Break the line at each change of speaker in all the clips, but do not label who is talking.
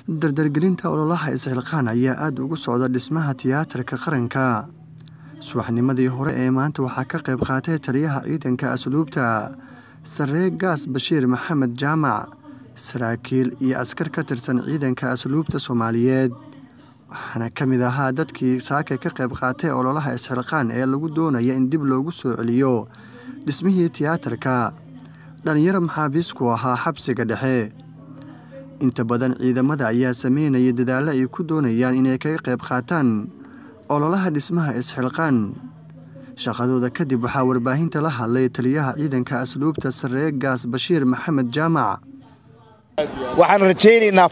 dardargelinta ololaha isxilqaan ayaa aad ugu socda dhismaha tiyaatarka qaranka. subaxnimadii hore ee maanta waxaa ka qayb qaatay taliyaha ciidanka asluubta saree gaas Bashiir Maxamed Jaamac, saraakiil iyo askar ka tirsan ciidanka asluubta Soomaaliyeed. waxaana ka mid ahaa dadkii saaka ka qayb qaatay ololaha isxilqaan ee lagu doonaya in dib loogu soo celiyo dhismihii tiyaatarka. dhalinyaro maxaabiis ku ahaa xabsiga dhexe. inta badan ciidamada ayaa sameynaya dadaallo ay ku doonayaan inay kaga qayb qaataan ololaha dhismaha isxilqaan. shaqadooda kadib waxaa warbaahinta la hadlay taliyaha ciidanka asluubta saree gaas Bashiir Maxamed Jaamac.
waxaan rajaynaynaa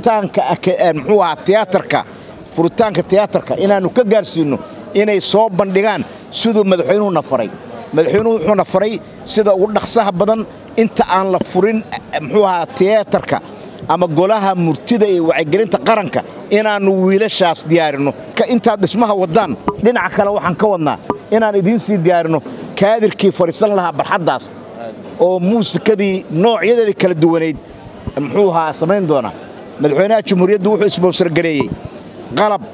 furitaanka tiyaatarka inaanu ka gaarsiino inay soo bandhigaan siduu madaxweynuhu faray. madaxweynuhu wuxuu faray sida ugu dhaqsaha badan inta aan la furin tiyaatarka ama golaha murtida ee wacyigelinta qaranka inaanu wiilashaas diyaarino. intaad dhismaha wadaan dhinaca kale waxaan ka wadnaa inaan idiin sii diyaarino kaadirkii fariisan lahaa barxaddaas oo muusikadii noocyadeedii kala duwaneyd samayn doona. madaxweynaha jamhuuriyaddu wuxuu isboosar gareeyey qalab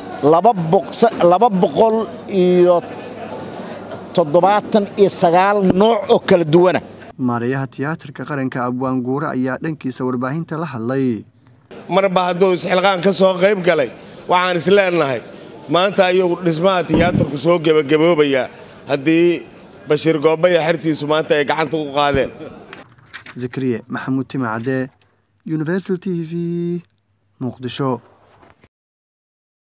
279 nooc oo kala duwana.
maareeyaha tiyaatarka qaranka Abwaan Guure ayaa dhankiisa warbaahinta la hadlay.
marba hadduu isxilqaan ka soo qayb galay waxaan isleenahay maanta ayuu dhismaha tiyaatarku soo gabagaboobayaa haddii Bashiir Goobe iyo xirtiisu maanta ay gacanta u qaadeen.
Zakariya Maxamuud Timacade, Universal TV, Muqdisho.